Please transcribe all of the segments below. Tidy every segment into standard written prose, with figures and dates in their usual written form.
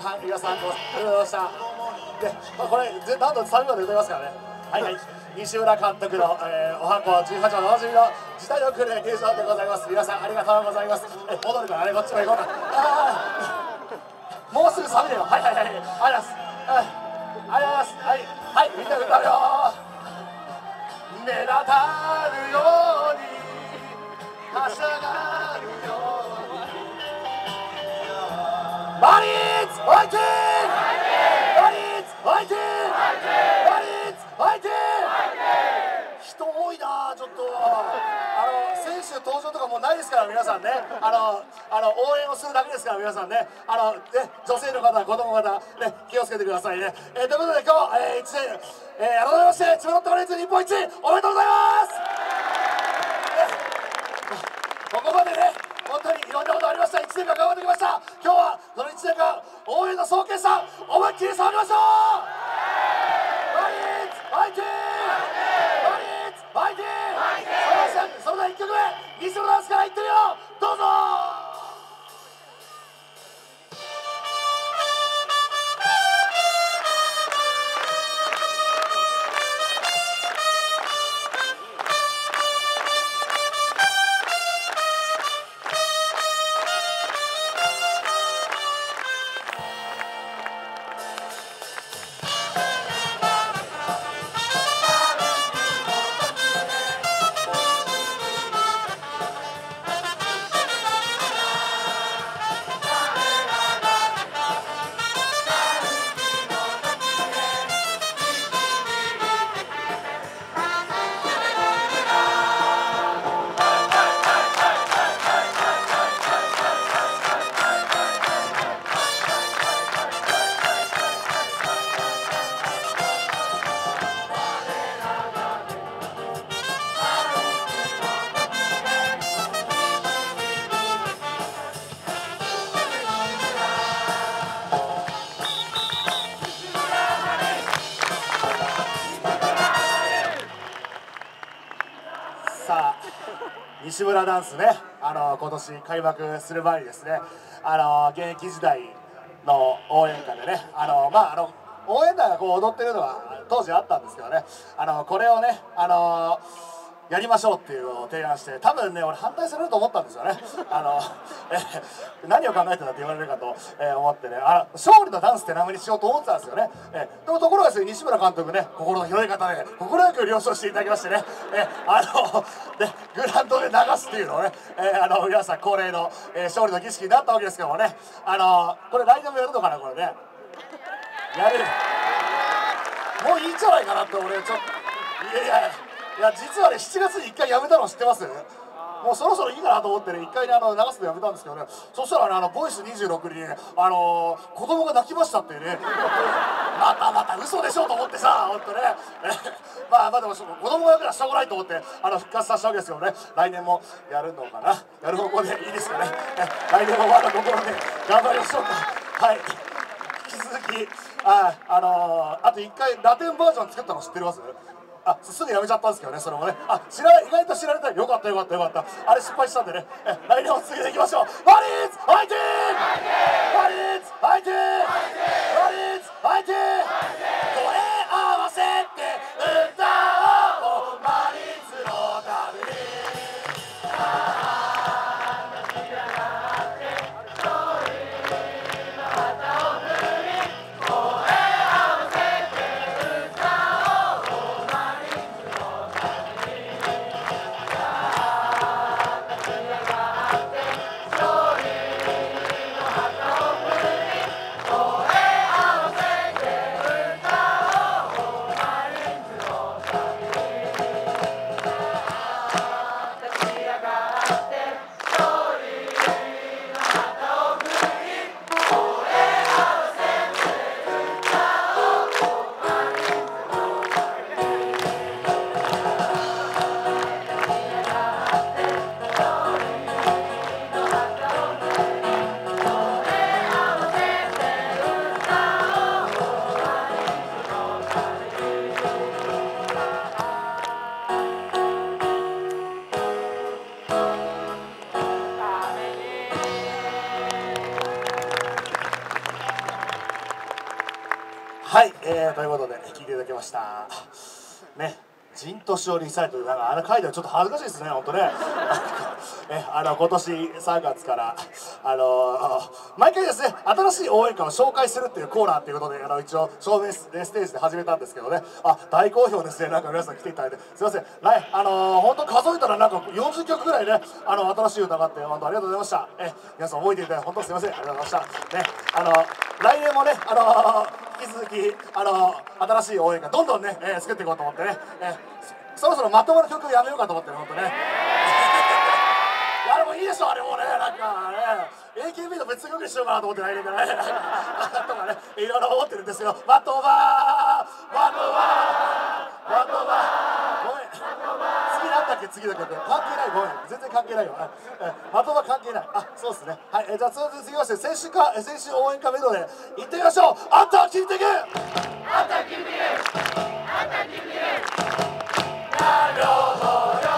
皆さんごありがとうございました。で、これ何度3秒で歌いますからね。はいはい。西村監督の、おはこ18話のおなじみの時代遅れ入場でございます。皆さんありがとうございます。戻るからね、こっちも行こうか。もうすぐ寒いよ。はいはいはい。ありがとうございます。ありがとうございます。はいはい、みんな歌うよ。目立たぬようにはしゃがるように。マリーズファイティング！マリーズファイティング！マリーズファイティング！人多いな、ちょっと選手登場とかもうないですから皆さんね、応援をするだけですから皆さんね、ね、女性の方、子供の方、ね、気をつけてくださいね。ということで今日、1年、改めまして千葉ロッテマリーンズ日本一おめでとうございます。ここまでね、本当にいろんなことありました。1年間頑張ってきました。今日はその1年間応援の総決算思いっきり騒ぎましょう。マリーンズファイティング！マリーンズファイティング！それでは1曲目、西野ダンスからいってみよう。どうぞ。さあ、西村ダンスね、今年開幕する前にですね、現役時代の応援歌でね、応援団がこう踊ってるのは当時あったんですけどね、これをね、やりましょうっていうのを提案して、多分ね、俺反対されると思ったんですよね。何を考えてたって言われるかと、思ってね、勝利のダンスって名前にしようと思ってたんですよね。でもところがですね、西村監督ね、心の広い方で快く了承していただきましてね、でグラウンドで流すっていうのをね、皆さん恒例の、勝利の儀式になったわけですけどもね、これ来年もやるのかな、これね。やる。もういいんじゃないかなって俺ちょっと、いや実はね、7月に1回やめたの知ってます？もうそろそろいいかなと思ってね、1回ね流すのやめたんですけどね、そしたらね、ボイス26にね、子供が泣きましたってね、また嘘でしょと思ってさ、ほんとね、まあでも子供がやるからしょうがないと思って復活させたわけですけどね、来年もやるのかな、やる方向でいいですかね、来年もまだ心で頑張りましょうか。はい、引き続きあと1回ラテンバージョン作ったの知ってます？すぐやめちゃったんですけどね、それもね。意外と知られたい。よかったよかったよかった。あれ失敗したんでね、来年も続けていきましょう。マリーンズファイティング！マリーンズファイティング！マリーンズファイティング！声合わせて歌おう、マリーンズのために。 ということで聞いていただきましたね。陣年をリサイトル、なんか書いてはちょっと恥ずかしいですね、本当ね。今年3月から毎回ですね、新しい応援歌を紹介するっていうコーナーっていうことで一応照明ステージで始めたんですけどね、大好評ですね。なんか皆さん来ていただいてすいません。本当数えたらなんか40曲ぐらいね、新しい歌があって本当ありがとうございました。皆さん覚えていただいて本当すいません、ありがとうございましたね。来年もね引き続き新しい応援歌どんどんね、作っていこうと思ってね、そろそろまともな曲やめようかと思ってね、本当ね。あれもいいでしょ、あれもね、なんかね AKB の別の曲にしようかなと思って来年でねとかね、いろいろ思ってるんですよ。まとばごめん、次なんだっけ、次の曲関係ない、ごめん全然関係ないよ。まとば関係ない。そうですね。はい、じゃあ続きまして先週応援歌メドレー行ってみましょう。あんたは聞いてけ、あんた聞いてけ、あんた聞いてけ。なるほど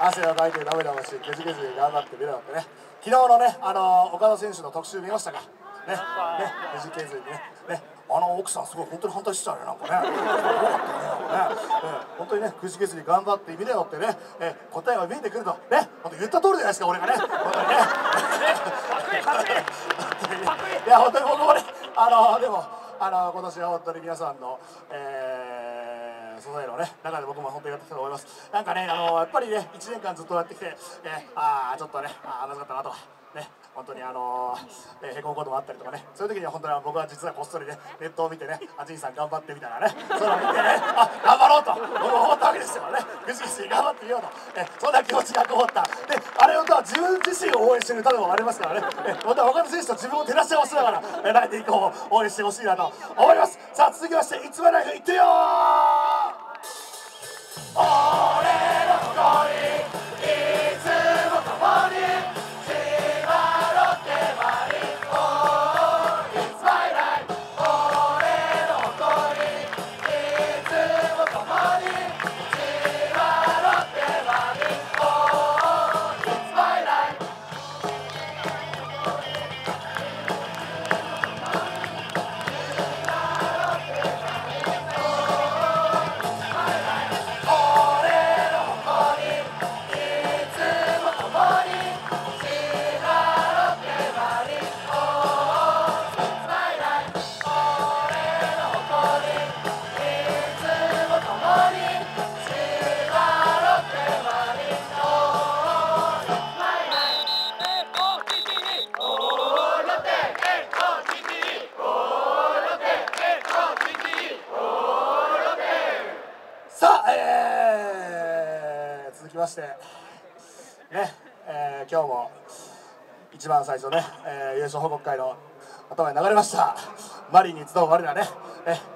汗をかいてダメだもしゲジゲジ頑張ってみろよってね。昨日のね岡田選手の特集見ましたかね。ゲジゲジね奥さんすごい本当に反対してたねなんかね。よかったね本当にねくじけずに頑張ってみろよってね答えは見えてくるとね本当言った通りじゃないですか俺がね本当にね。いや本当に僕もねでも今年は本当に皆さんの素材のね中で僕も本当にやってきたと思います。なんかねやっぱりね1年間ずっとやってきてちょっとねまずかったなとかね本当にへこむこともあったりとかねそういう時には本当に僕は実はこっそりねネットを見てねアジンさん頑張ってみたいなねそういうのを見てね頑張ろうと僕も思ったわけですよね。ぐしぐし頑張ってみようとそんな気持ちがこもったであれは自分自身を応援してる歌でもありますからねまた他の選手と自分を照らし合わせながら来年以降応援してほしいなと思います。さあ続きましていつまライフいってよ俺の誇りいつも共に千葉ロッテマリン Oh it's my life 俺の誇りいつも共に千葉ロッテマリン Oh it's my life さあ、続きましてね、今日も一番最初ね、優勝報告会の頭に流れましたマリンに集う我らね